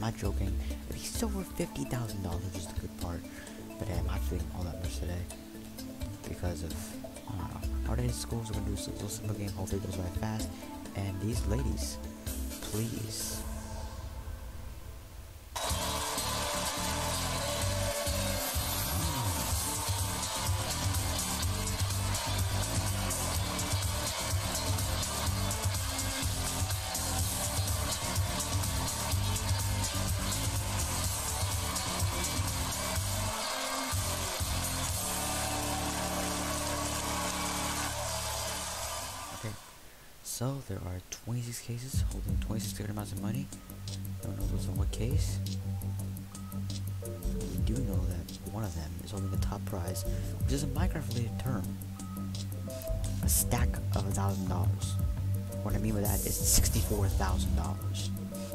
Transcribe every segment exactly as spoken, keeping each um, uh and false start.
not joking. He's over fifty thousand dollars, which is the good part. But hey, I'm not feeling all that much today because of, I don't know. Our day at school, so we're gonna do a little simple game. Hopefully it goes by fast. And these ladies, please. So there are twenty-six cases holding twenty-six different amounts of money. Don't know what's on what case. We do know that one of them is holding a top prize, which is a Minecraft-related term. A stack of a thousand dollars. What I mean by that is sixty-four thousand dollars.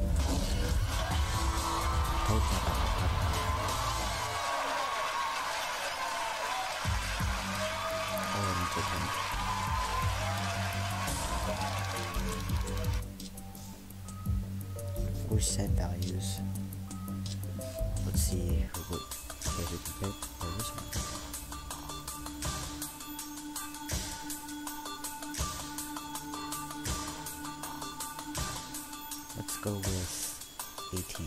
For set values, let's see what case we can pick for this one. Let's go with eighteen.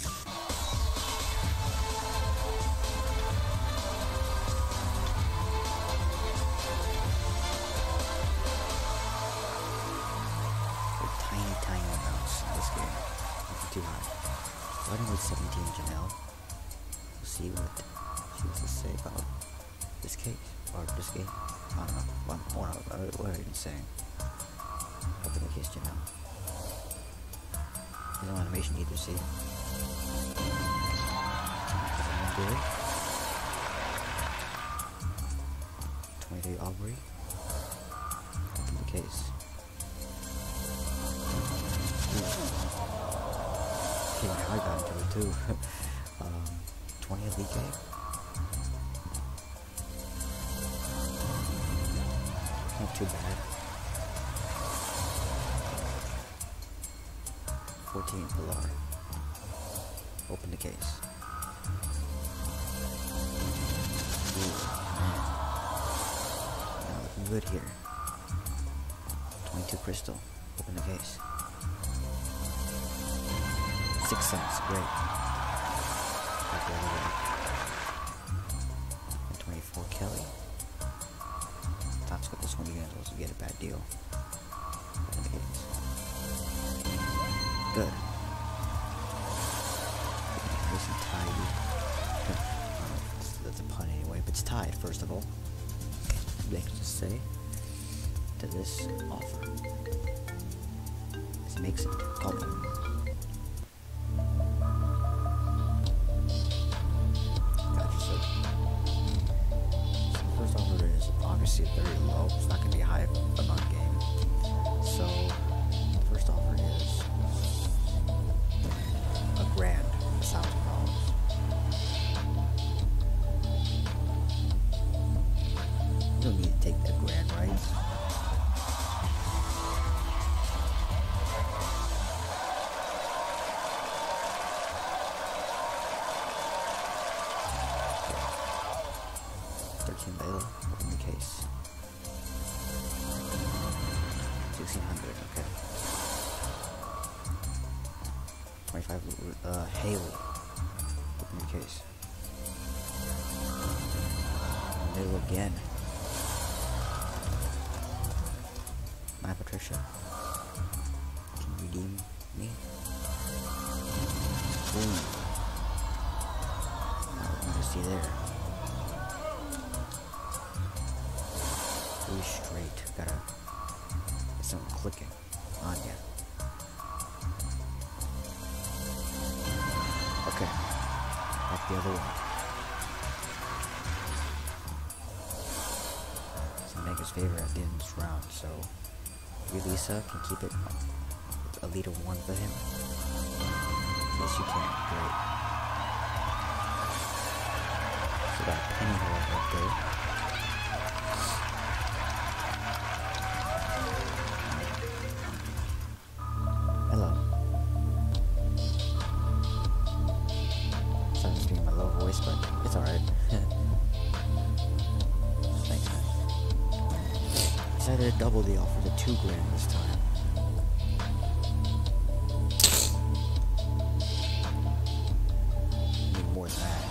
Tiny, tiny amounts in this game. Too high. Starting with seventeen, Janelle. We'll see what she has to say about this case, or this game. I don't know. What, what, what are you saying? Open the case, Janelle. There's no animation either, see? Good. twenty-three, Aubrey. Open the case. I got into it too. um, twenty of League. Not too bad. fourteen Pilar. Open the case. Ooh, man. Now looking good here. twenty-two Crystal. Open the case. Six cents, great. Back the other way. And twenty-four Kelly. That's what this one you're gonna also get a bad deal. Open the case. Good. Nice and tidy. that's, that's a pun anyway, but it's tied first of all. Let's just say to this offer. This makes it call me. Obviously very low, it's not going to be a high amount game. So, the first offer is a grand, a thousand dollars. You don't need to take that grand, right? thirteen Layla, open the case. sixteen hundred, okay. twenty-five, uh, Haley, open the case. Layla again. My Patricia, can you redeem me? Boom. Now what you see there. Really straight. Gotta get someone clicking on ya. Okay. Back the other way. It's in Mega's favor at the end of this round, so Lisa can keep it a lead of one for him. Yes, you can. Great. So that penny hole right there. decided to double the offer to two grand this time. Need more than that.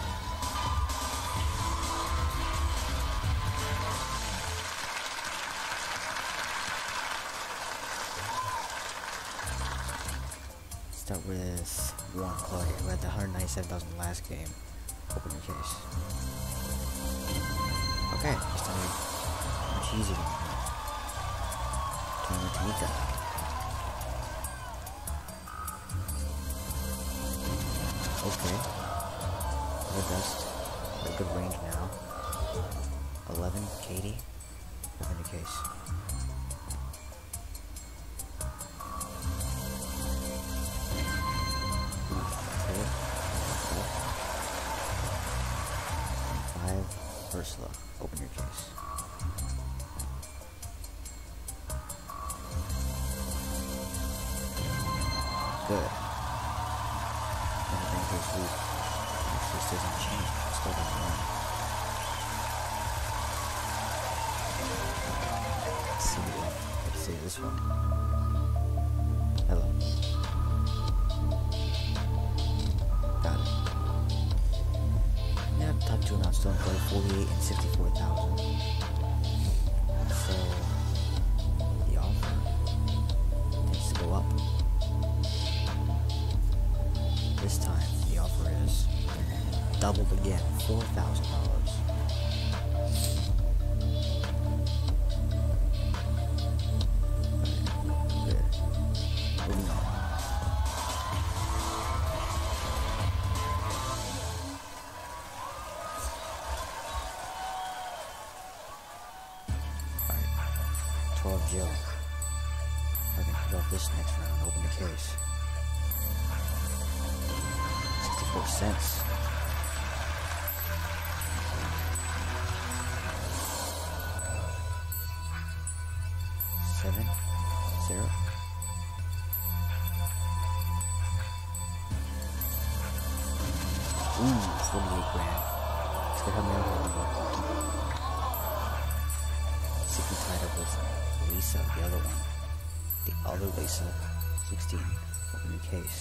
Start with one Claudia. We had the one hundred ninety-seven thousand last game. Open your case. Okay, this time much easier than that. Tournament Tanika. Okay. The best. A good range now. eleven, Katie. Open your case. Ursula, open your case. Good. Everything goes weak. Actually stays unchanged. Still doesn't run. Let's see what let's see this one. Hello. Got it. Yeah, top two amounts still in play, forty-eight and sixty-four thousand. So the offer tends to go up. This time the offer is doubled again, four thousand dollars. Good. Moving on. twelve Joe. I can kick off this next round. Open the case. sixty-four cents. Seven. Zero. Ooh, forty-eight grand. Let's get how many other one. Second tied up with Lisa, the other one. The other Lisa, sixteen. Open your case.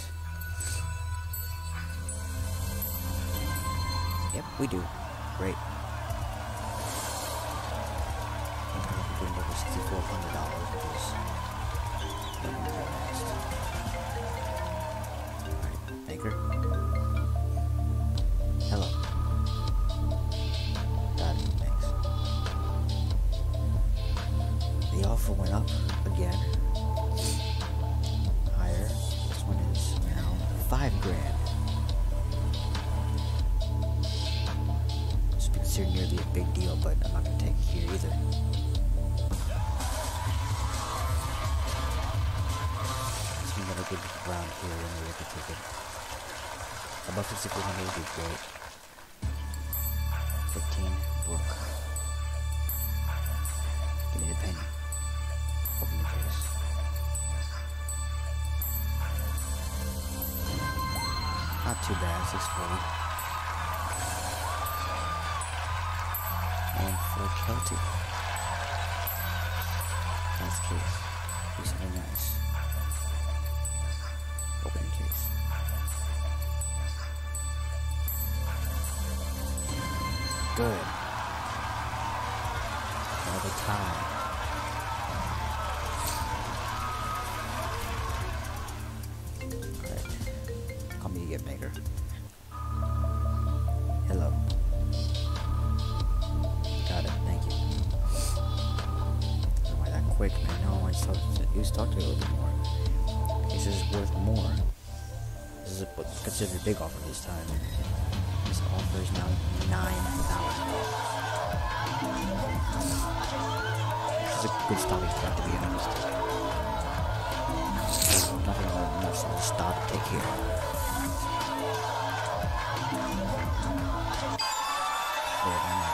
Yep, we do. Great. We're getting over sixty-four hundred dollars, which is next. Alright, banker. Hello. Got it, thanks. The offer went up again. Higher. This one is now five grand. This would be considered nearly a big deal, but I'm not going to take it here either. Let's see another good round here, and maybe I can take it. Above fifty-four hundred would be great. fifteen, Brooke. Give me the penny. Open the case. Not too bad, six forty. And for Celtic. Nice case. Do something nice. Open the case. Good. Another time. Alright. Call me again, maker. Hello. Got it, thank you. Why that quick, man? No, I just talked to you. Talk to me a little bit more. This is worth more. This is a, considered a big offer this time. This offer is now nine thousand dollars. This is a good stopping point, to be honest. Nothing much to stop to take here. There, I'm out.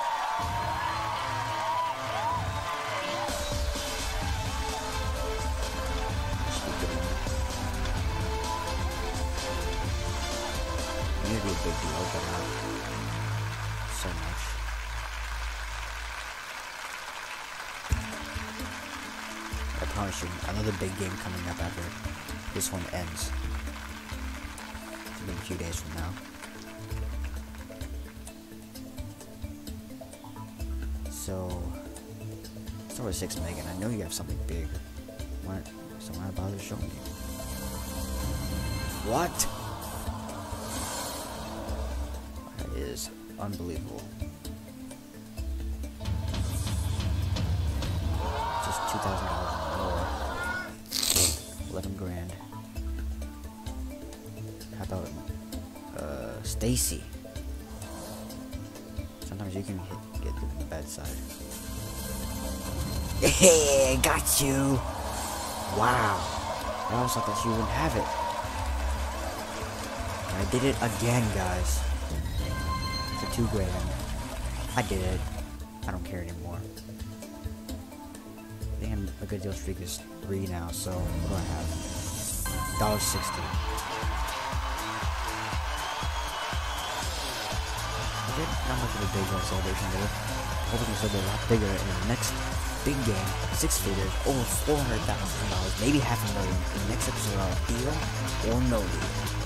Maybe a big deal, but not so much. promise you, another big game coming up after this one ends. It's been a few days from now. So, Star Wars six Megan, I know you have something big. Why, so why bother showing you? What? That is unbelievable. Just two thousand dollars more. Eleven grand. How about uh, Stacy? Sometimes you can hit, get the bad side. Hey, got you! Wow. I almost thought that you wouldn't have it. I did it again, guys. For two grand. I did it. I don't care anymore. I think I'm a good deal streak is three now, so what do I have? one dollar sixty. Okay, not much of a big uh, celebration there. Hoping it's a lot bigger in the next big game. Six figures, over four hundred thousand dollars, maybe half a million in the next episode of Deal or No Deal.